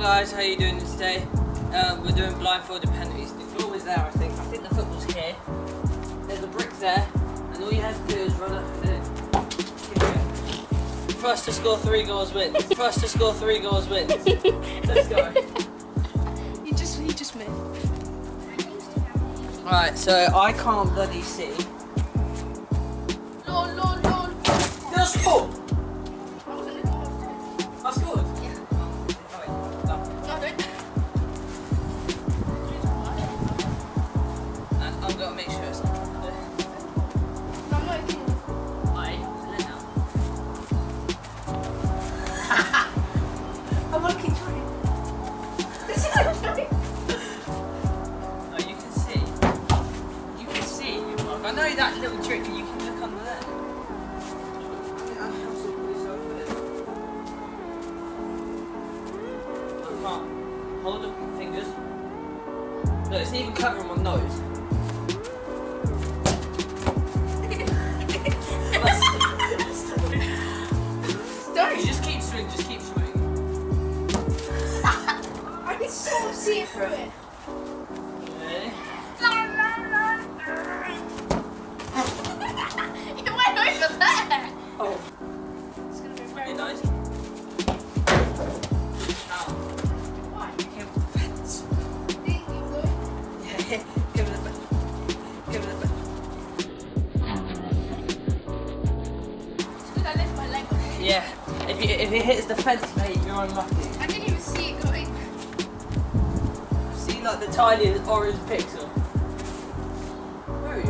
guys, how are you doing today? We're doing blindfolded penalties. The ball is there, I think. I think the football's here. There's a brick there, and all you have to do is run up and first to score 3 goals wins. First to score 3 goals wins. Let's go. You just missed. Right, so I can't bloody see. Lol. You're scored. I scored. Yeah. Oh wait, no. No, don't. And I'm gonna make sure it's not. No, I'm not kidding. Alright, let now. I want to keep trying. This is okay. Oh, you can see. You can see, Mark. I know that little trick that you can look under there. Hold the fingers. No, it's even covering my nose. Don't. You just keep swinging, just keep swinging. I can sort of see it through it. Okay. It went over there. Oh, It's going to be very very nice. Ow. Why? You came off the fence. Did you go? Yeah, give it a bit. Give it a bit. It's because I left my leg on it. Yeah, if it hits the fence, mate, you're unlucky. I didn't even see it going. See, like the tiniest orange pixel. Where are you?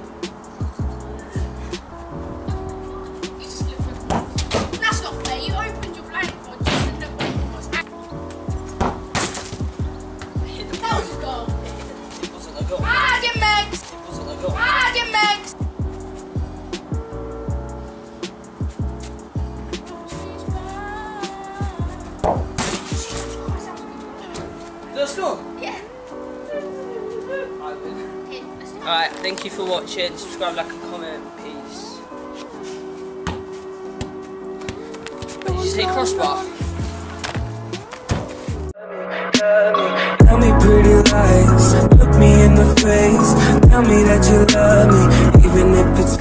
You just look for. That's not fair. You opened your blindfold just to look where it was. Hit the That was post. a goal. It wasn't a goal. Get Megs! It wasn't a goal. Get Megs! Let's go. Yeah. I win. Okay, let's do it. Alright, thank you for watching. Subscribe, like, and comment. Peace. Did you say crossbar? Tell me pretty lies, look me in the face. Tell me that you love me, even if it's